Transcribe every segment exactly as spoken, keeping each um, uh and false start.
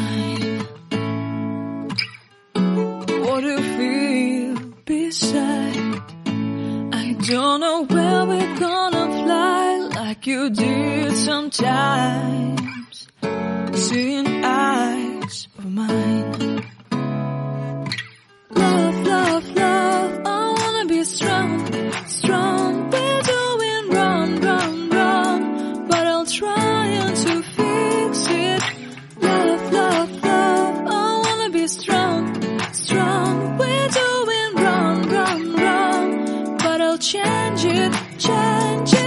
mine. What do you feel beside? I don't know where we're gonna fly like you did sometimes. Seeing eyes of mine. Love, love, love, I wanna be strong, strong. We're doing wrong, wrong, wrong, but I'll try to fix it. Love, love, love, I wanna be strong, strong. We're doing wrong, wrong, wrong, but I'll change it, change it.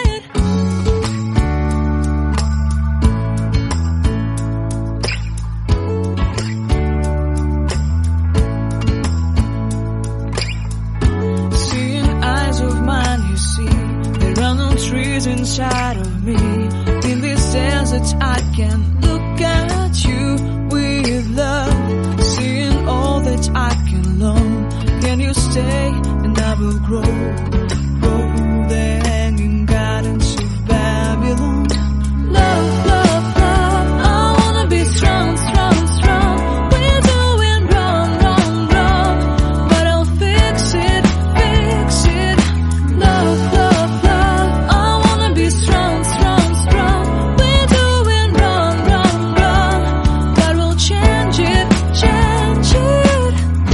Trees inside of me. In this desert I can look at you with love. Seeing all that I can learn. Can you stay and I will grow? Grow the hanging gardens of Babylon. Love, love, love, I wanna be strong, strong, strong. We're doing wrong, wrong, wrong, but I'll fix it, fix it. Love, love, love, strong, strong, strong. We're doing wrong, wrong, wrong, but we'll change it, change it.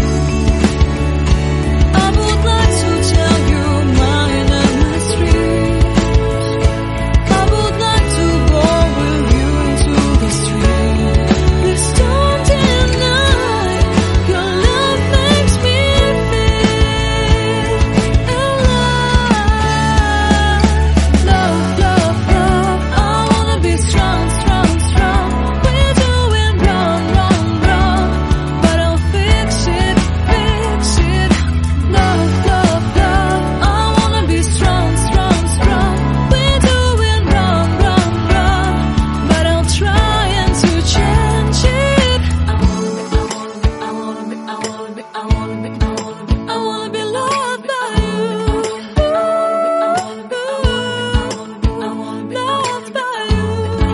I would like to tell you mine and my streets. I would like to go with you into the street. Please don't deny your love makes me feel alive. Love, love, love, I wanna be strong, strong, strong. We're doing wrong, wrong, wrong, but I'll fix it, fix it. Love, love, love, I wanna be strong, strong, strong. We're doing wrong, wrong, wrong, but I'll try and to change it. I wanna be, I wanna be, I wanna be, I wanna be, I wanna be, I wanna be loved by you. Loved by you.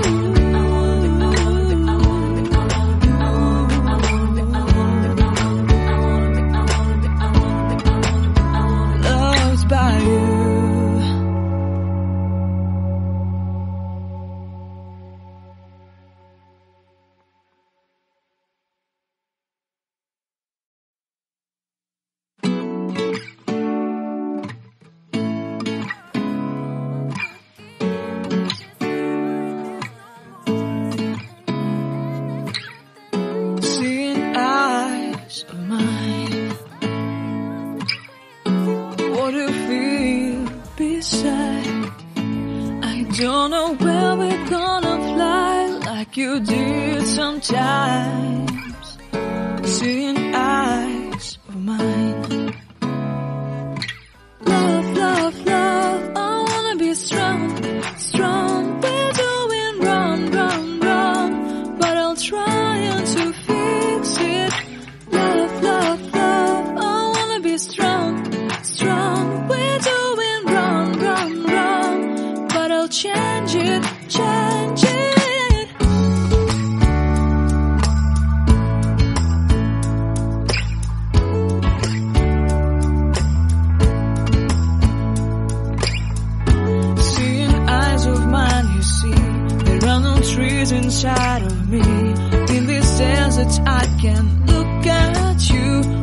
Loved by you. Seeing eyes of mine. What do you feel beside? I don't know where we're gonna fly like you did sometimes. Seeing eyes of mine. Love, love, love, I wanna be strong, strong. We're doing wrong, wrong, wrong, but I'll try to fix it. Love, love, love, I wanna be strong, strong. We're doing wrong, wrong, wrong, but I'll change it, change it. Seeing eyes of mine, you see, there are no trees inside of me. In this desert I can look at you